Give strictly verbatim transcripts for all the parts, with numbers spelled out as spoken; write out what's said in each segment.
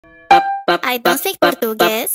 I don't speak portugués.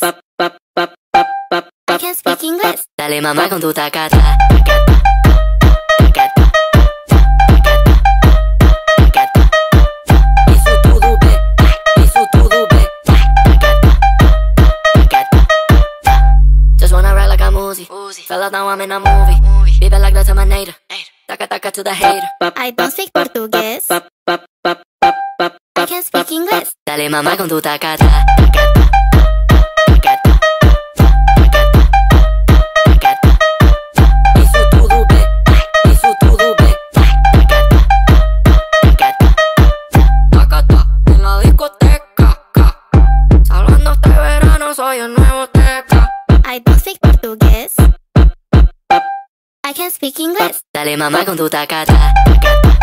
I can speak English. Dale mamá con tu tacata. Tacata, tacata, tacata. Isso tudo bem, isso tudo bem. Tacata, tacata. Just wanna ride like a Uzi. Fella down, I'm in a movie. Vive like that's a manera. Taca taca to the hater. I don't speak portugués. I can speak English. Dale mamá con tu tacata. Tacata, tacata, tacata, tacata. Isso tudo bem, isso tudo bem. Tacata, tacata. Tacata, en la discoteca. Salvando este verano, soy el nuevo teca. I don't speak portugués. I can speak English. Dale mamá con tu tacata. Tacata.